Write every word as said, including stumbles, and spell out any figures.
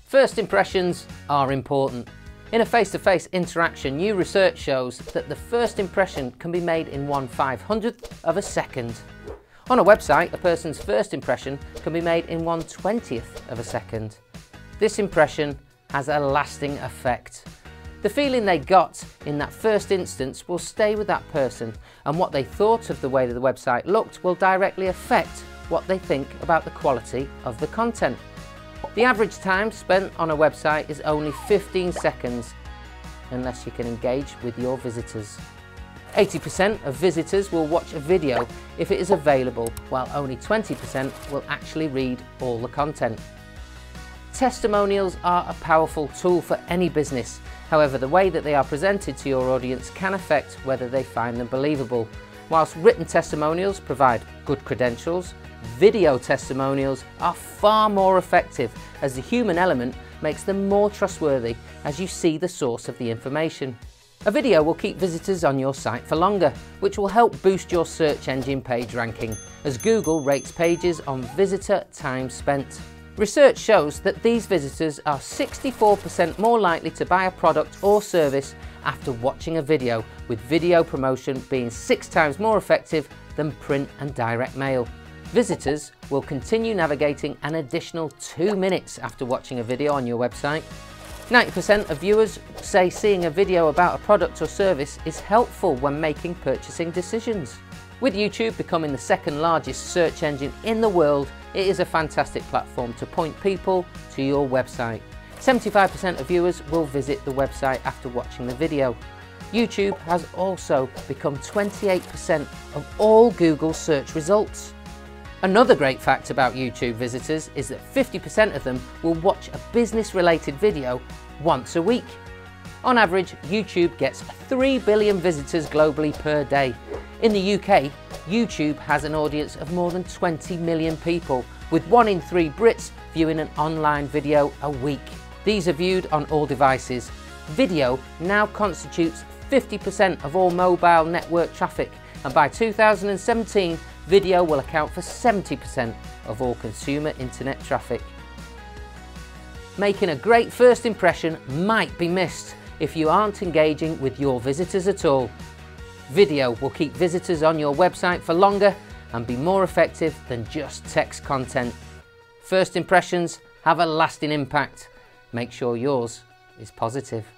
First impressions are important. In a face-to-face interaction, new research shows that the first impression can be made in one five hundredth of a second. On a website, a person's first impression can be made in one twentieth of a second. This impression has a lasting effect. The feeling they got in that first instance will stay with that person, and what they thought of the way that the website looked will directly affect what they think about the quality of the content. The average time spent on a website is only fifteen seconds, unless you can engage with your visitors. eighty percent of visitors will watch a video if it is available, while only twenty percent will actually read all the content. Testimonials are a powerful tool for any business. However, the way that they are presented to your audience can affect whether they find them believable. Whilst written testimonials provide good credentials, video testimonials are far more effective, as the human element makes them more trustworthy as you see the source of the information. A video will keep visitors on your site for longer, which will help boost your search engine page ranking, as Google rates pages on visitor time spent. Research shows that these visitors are sixty-four percent more likely to buy a product or service after watching a video, with video promotion being six times more effective than print and direct mail. Visitors will continue navigating an additional two minutes after watching a video on your website. ninety percent of viewers say seeing a video about a product or service is helpful when making purchasing decisions. With YouTube becoming the second largest search engine in the world, it is a fantastic platform to point people to your website. seventy-five percent of viewers will visit the website after watching the video. YouTube has also become twenty-eight percent of all Google search results. Another great fact about YouTube visitors is that fifty percent of them will watch a business-related video once a week. On average, YouTube gets three billion visitors globally per day. In the U K, YouTube has an audience of more than twenty million people, with one in three Brits viewing an online video a week. These are viewed on all devices. Video now constitutes fifty percent of all mobile network traffic, and by two thousand seventeen, video will account for seventy percent of all consumer internet traffic. Making a great first impression might be missed if you aren't engaging with your visitors at all. Video will keep visitors on your website for longer and be more effective than just text content. First impressions have a lasting impact. Make sure yours is positive.